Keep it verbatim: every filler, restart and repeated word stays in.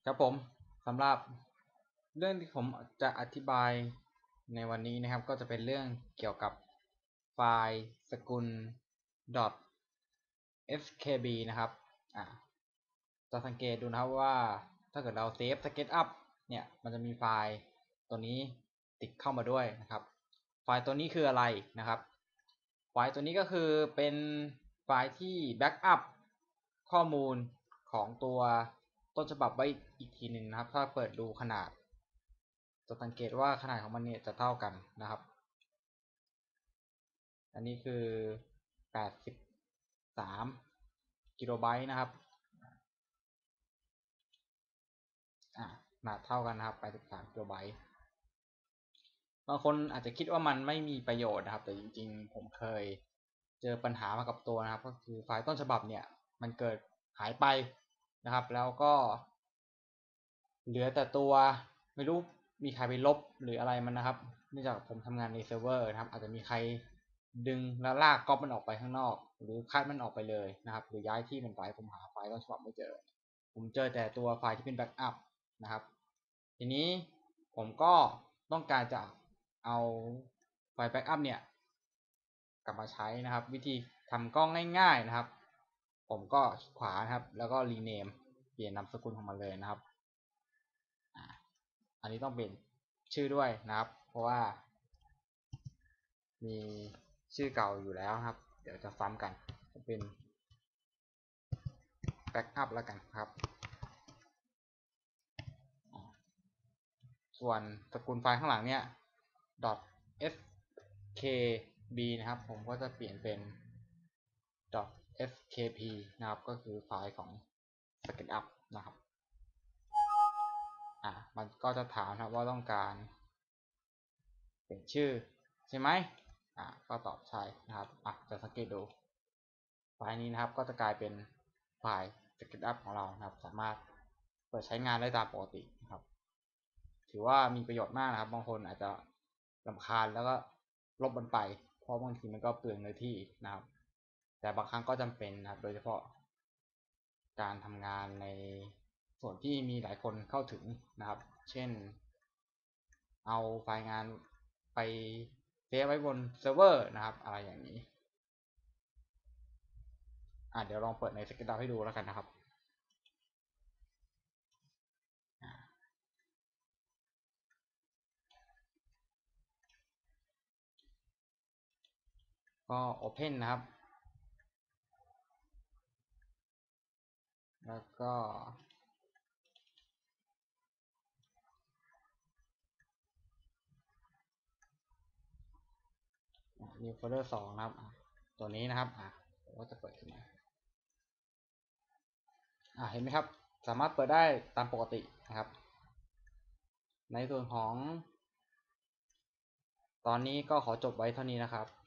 ครับผมสำหรับเรื่องที่ผมจะอธิบายในวันนี้นะครับ ก็จะเป็นเรื่องเกี่ยวกับไฟล์สกุล .skb นะครับอ่าจะสังเกตดูนะครับว่าถ้าเกิดเราเซฟ SketchUp เนี่ยมันจะมีไฟล์ตัวนี้ติดเข้ามาด้วยนะครับ ไฟล์ตัวนี้คืออะไรนะครับ ไฟล์ตัวนี้ก็คือเป็นไฟล์ที่แบ็กอัพข้อมูลของตัวต้นฉบับไว้อีกทีหนึ่งนะครับถ้าเปิดดูขนาดจะสังเกตว่าขนาดของมันเนี่ยจะเท่ากันนะครับอันนี้คือแปดสิบสามกิโลไบต์นะครับอ่าขนาดเท่ากันนะครับแปดสิบสามกิโลไบต์บางคนอาจจะคิดว่ามันไม่มีประโยชน์นะครับแต่จริงๆผมเคยเจอปัญหามากับตัวนะครับก็คือไฟล์ต้นฉบับเนี่ยมันเกิดหายไปนะครับแล้วก็เหลือแต่ตัวไม่รู้มีใครไปลบหรืออะไรมันนะครับเนื่องจากผมทำงานในเซิร์ฟเวอร์นะครับอาจจะมีใครดึงแล้วลากก๊อปมันออกไปข้างนอกหรือคัดมันออกไปเลยนะครับหรือย้ายที่มันไปผมหาไฟล์ต้นฉบับไม่เจอผมเจอแต่ตัวไฟล์ที่เป็นแบ็กอัพนะครับทีนี้ผมก็ต้องการจะเอาไฟล์แบ็กอัพเนี่ยกลับมาใช้นะครับวิธีทำก็ง่ายๆนะครับผมก็คลิกขวานะครับแล้วก็รีเนมเปลี่ยนนามสกุลของมันเลยนะครับอันนี้ต้องเปลี่ยนชื่อด้วยนะครับเพราะว่ามีชื่อเก่าอยู่แล้วครับเดี๋ยวจะซ้ำกันจะเป็นแบ็กอัพแล้วกันครับส่วนสกุลไฟล์ข้างหลังเนี่ย .skb นะครับผมก็จะเปลี่ยนเป็น .skp นะครับก็คือไฟล์ของ SketchUp นะครับอ่ะมันก็จะถามครับว่าต้องการเปลี่ยนชื่อใช่ไหมอ่ะก็ตอบใช่นะครับอ่ะจะสังเกตดูไฟล์นี้นะครับก็จะกลายเป็นไฟล์ SketchUp ของเรานะครับสามารถเปิดใช้งานได้ตามปกตินะครับถือว่ามีประโยชน์มากนะครับบางคนอาจจะรำคาญแล้วก็ลบมันไปเพราะบางทีมันก็เปลืองเนื้อที่นะครับแต่บางครั้งก็จำเป็นนะครับโดยเฉพาะการทำงานในส่วนที่มีหลายคนเข้าถึงนะครับเช่นเอาไฟล์งานไปเซฟไว้บนเซิร์ฟเวอร์นะครับอะไรอย่างนี้อ่ะเดี๋ยวลองเปิดในสเก็ตดาวให้ดูแล้วกันนะครับก็ Open นะครับแล้วก็มีโฟลเดอร์สองนะครับตัวนี้นะครับอ่ะผมก็จะเปิดขึ้นมาอ่ะเห็นไหมครับสามารถเปิดได้ตามปกตินะครับในส่วนของตอนนี้ก็ขอจบไว้เท่านี้นะครับ